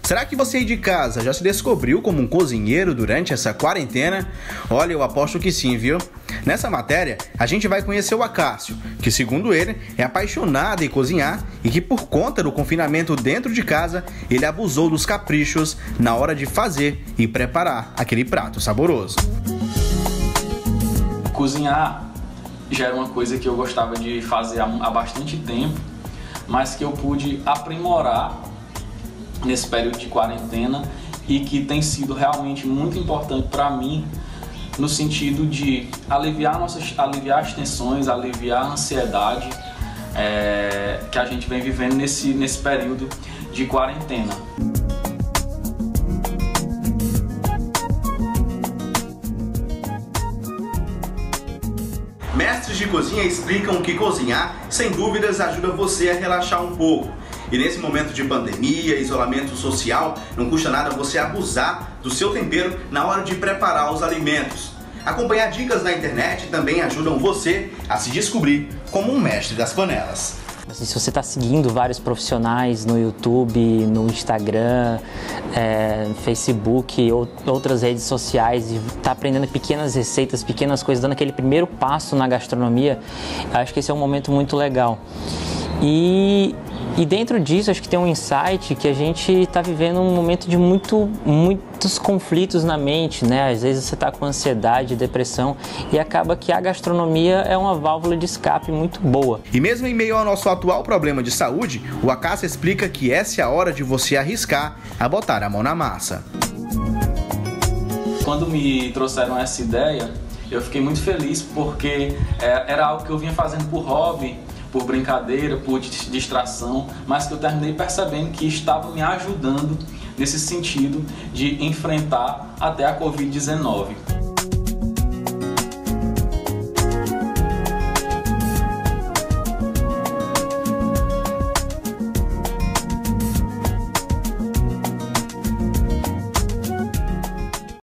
Será que você aí de casa já se descobriu como um cozinheiro durante essa quarentena? Olha, eu aposto que sim, viu? Nessa matéria, a gente vai conhecer o Acácio, que segundo ele, é apaixonado em cozinhar e que por conta do confinamento dentro de casa, ele abusou dos caprichos na hora de fazer e preparar aquele prato saboroso. Cozinhar já era uma coisa que eu gostava de fazer há bastante tempo, mas que eu pude aprimorar nesse período de quarentena e que tem sido realmente muito importante para mim no sentido de aliviar as tensões, aliviar a ansiedade que a gente vem vivendo nesse período de quarentena. Mestres de cozinha explicam que cozinhar, sem dúvidas, ajuda você a relaxar um pouco. E nesse momento de pandemia, isolamento social, não custa nada você abusar do seu tempero na hora de preparar os alimentos. Acompanhar dicas na internet também ajudam você a se descobrir como um mestre das panelas. Se você está seguindo vários profissionais no YouTube, no Instagram, Facebook, outras redes sociais e está aprendendo pequenas receitas, pequenas coisas, dando aquele primeiro passo na gastronomia, acho que esse é um momento muito legal. E dentro disso, acho que tem um insight que a gente está vivendo um momento de muitos conflitos na mente, né? Às vezes você está com ansiedade, depressão e acaba que a gastronomia é uma válvula de escape muito boa. E mesmo em meio ao nosso atual problema de saúde, o Acácio explica que essa é a hora de você arriscar a botar a mão na massa. Quando me trouxeram essa ideia, eu fiquei muito feliz porque era algo que eu vinha fazendo por hobby, por brincadeira, por distração, mas que eu terminei percebendo que estava me ajudando nesse sentido de enfrentar até a Covid-19.